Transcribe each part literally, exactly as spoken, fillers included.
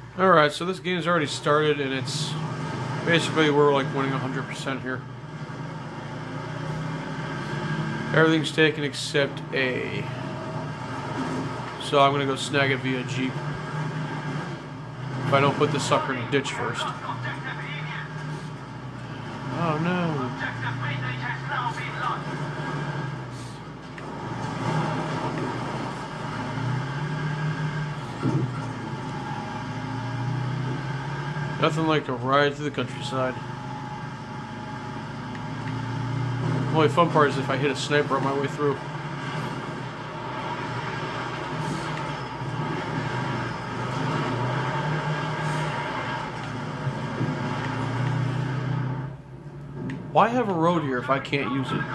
Alright, so this game's already started, and it's basically we're like winning one hundred percent here. Everything's taken except A. So I'm gonna go snag it via Jeep. If I don't put the sucker in the ditch first. Oh no. Nothing like a ride through the countryside. The only fun part is if I hit a sniper on my way through. Why have a road here if I can't use it?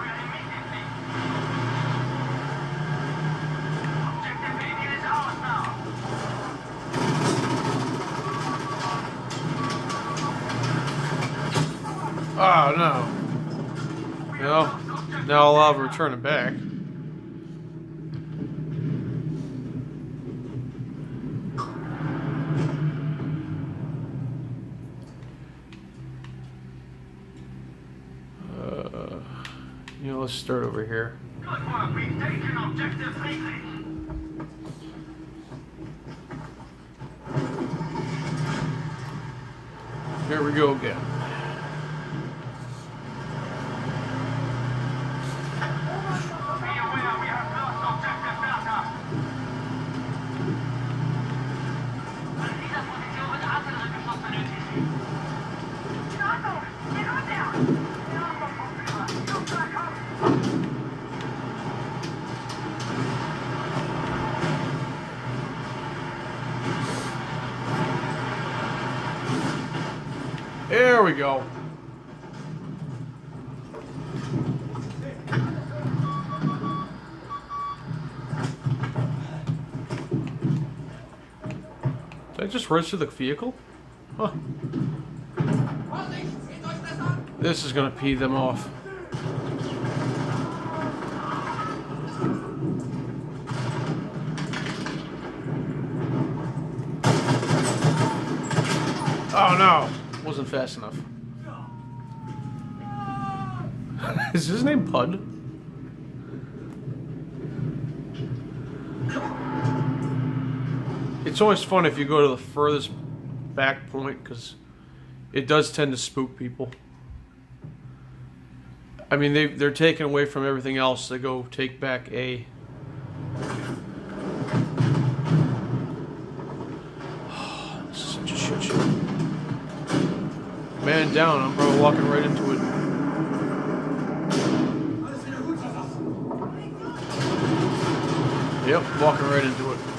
Oh no. Well, now I'll have to return it back. Uh, you know, let's start over here. Good work, we've taken objective Friedrich. Here we go again. There we go. Did I just register the vehicle? Huh. This is gonna pee them off. Oh no! Wasn't fast enough. Is his name Pud? It's always fun if you go to the furthest back point, because it does tend to spook people. I mean, they, they're taken away from everything else. They go take back A. This is such a shit show. Man down, I'm probably walking right into it. Yep, walking right into it.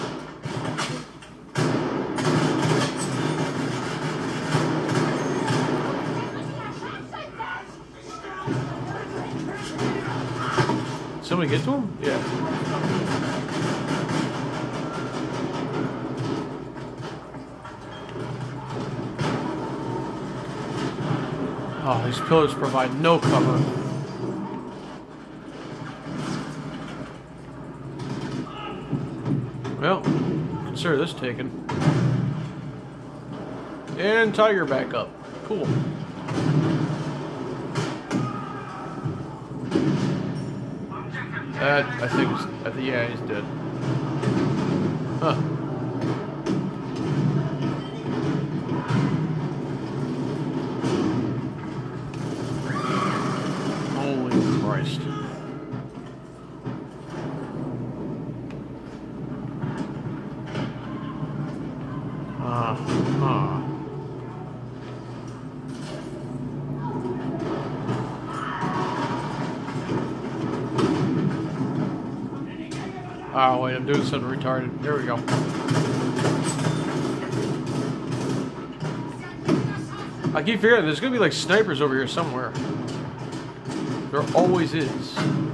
Somebody get to him? Yeah. Oh, these pillars provide no cover. Well, consider this taken. And Tiger back up. Cool. That, I think, is, I think, yeah, he's dead. Huh. Holy Christ. Uh, huh. Oh, wait, I'm doing something retarded. There we go. I keep figuring there's gonna be like snipers over here somewhere. There always is.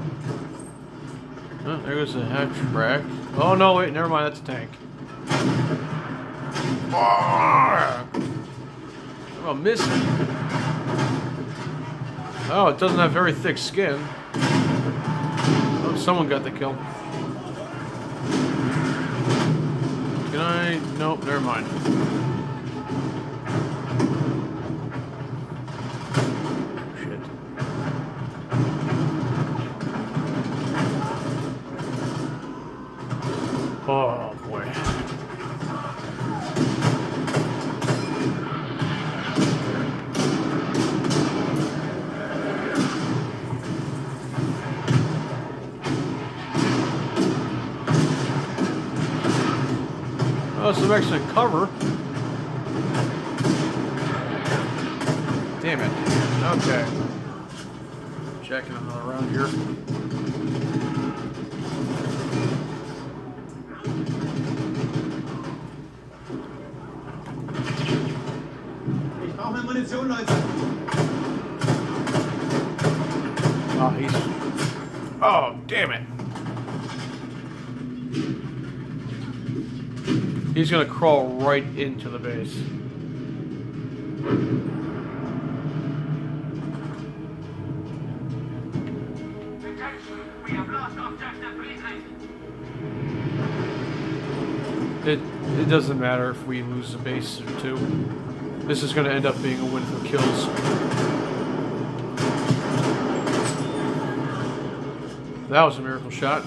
Oh, there goes the hatchback. Oh, no, wait, never mind, that's a tank. Oh, I'm missing. Oh, it doesn't have very thick skin. Oh, someone got the kill. Can I I? Nope, never mind. Shit. Oh boy. Oh, some excellent cover. Damn it. Okay. Checking another round here. Ich brauche mehr Munition, Leute. Oh, he's... Oh, damn it. He's gonna crawl right into the base. Attention, we have lost objective Friedrich. It it doesn't matter if we lose a base or two. This is gonna end up being a win for kills. That was a miracle shot.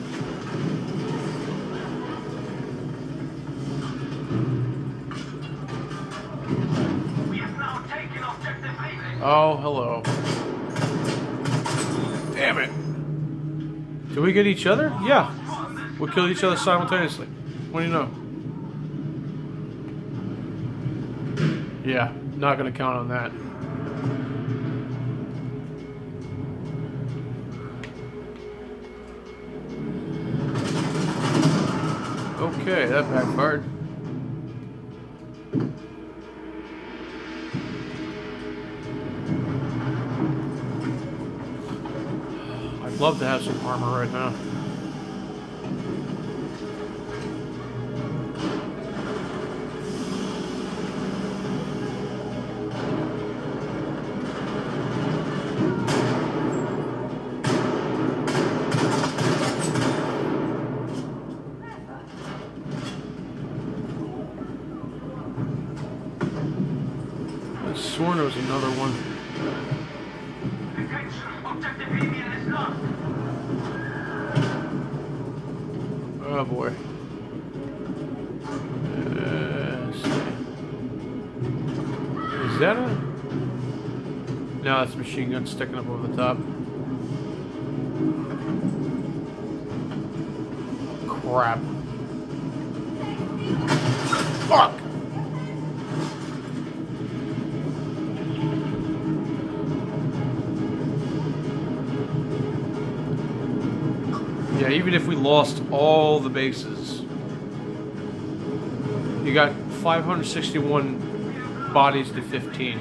We have now taken objective Friedrich. Oh, hello. Damn it. Did we get each other? Yeah. We killed each other simultaneously. What do you know? Yeah, not gonna count on that. Okay, that backfired. I'd love to have some armor right now. I sworn there was another one. Attention, objective Fabian is lost. Oh boy. Uh, let's see. Is that a... No, that's a machine gun sticking up over the top. Crap. Fuck! Yeah, even if we lost all the bases, you got five hundred sixty-one bodies to fifteen.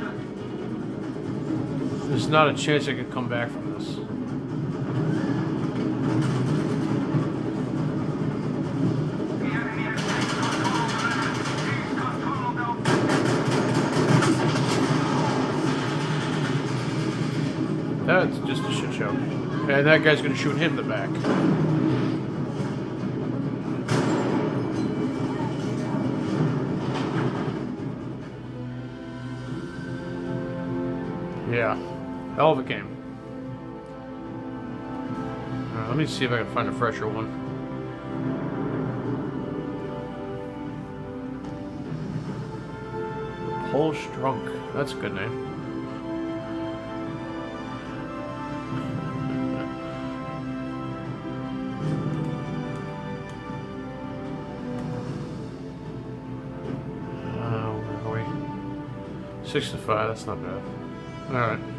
There's not a chance I could come back from this. The enemy has taken control of the objective. That's just a shit show. And that guy's gonna shoot him in the back. Yeah. Hell of a game. Alright, let me see if I can find a fresher one. Polish Drunk. That's a good name. Uh, where are we? Six to five, that's not bad. Alright.